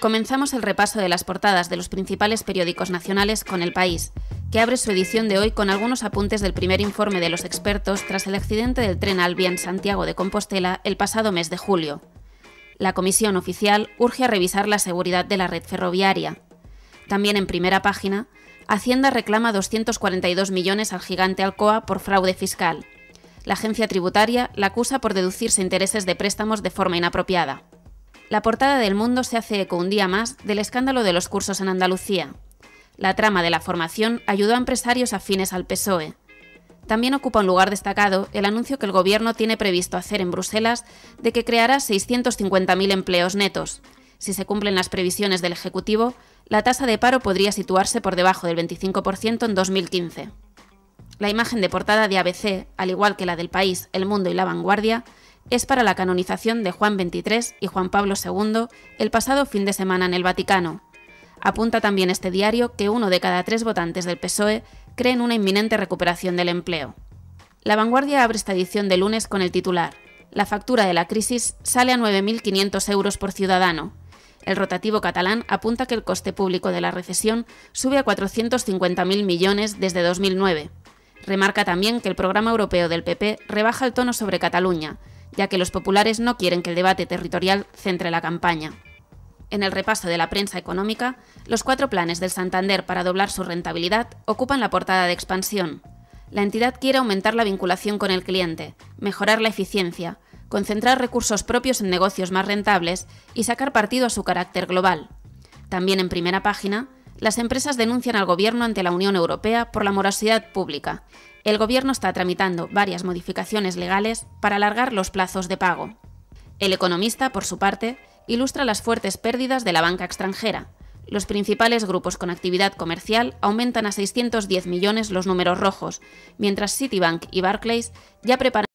Comenzamos el repaso de las portadas de los principales periódicos nacionales con El País, que abre su edición de hoy con algunos apuntes del primer informe de los expertos tras el accidente del tren Alvia en Santiago de Compostela el pasado mes de julio. La comisión oficial urge a revisar la seguridad de la red ferroviaria. También en primera página, Hacienda reclama 242 millones al gigante Alcoa por fraude fiscal. La agencia tributaria la acusa por deducirse intereses de préstamos de forma inapropiada. La portada del Mundo se hace eco un día más del escándalo de los cursos en Andalucía. La trama de la formación ayudó a empresarios afines al PSOE. También ocupa un lugar destacado el anuncio que el Gobierno tiene previsto hacer en Bruselas de que creará 650.000 empleos netos. Si se cumplen las previsiones del Ejecutivo, la tasa de paro podría situarse por debajo del 25% en 2015. La imagen de portada de ABC, al igual que la del País, El Mundo y La Vanguardia, es para la canonización de Juan XXIII y Juan Pablo II el pasado fin de semana en el Vaticano. Apunta también este diario que 1 de cada 3 votantes del PSOE cree en una inminente recuperación del empleo. La Vanguardia abre esta edición de lunes con el titular: La factura de la crisis sale a 9.500 euros por ciudadano. El rotativo catalán apunta que el coste público de la recesión sube a 450.000 millones desde 2009. Remarca también que el programa europeo del PP rebaja el tono sobre Cataluña, ya que los populares no quieren que el debate territorial centre la campaña. En el repaso de la prensa económica, los 4 planes del Santander para doblar su rentabilidad ocupan la portada de Expansión. La entidad quiere aumentar la vinculación con el cliente, mejorar la eficiencia, concentrar recursos propios en negocios más rentables y sacar partido a su carácter global. También en primera página, las empresas denuncian al Gobierno ante la Unión Europea por la morosidad pública. El Gobierno está tramitando varias modificaciones legales para alargar los plazos de pago. El Economista, por su parte, ilustra las fuertes pérdidas de la banca extranjera. Los principales grupos con actividad comercial aumentan a 610 millones los números rojos, mientras Citibank y Barclays ya preparan